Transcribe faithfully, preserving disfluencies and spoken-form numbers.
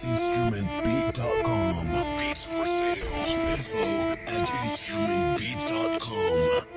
instrument beat dot com. Beats for sale. Info at instrument beat dot com.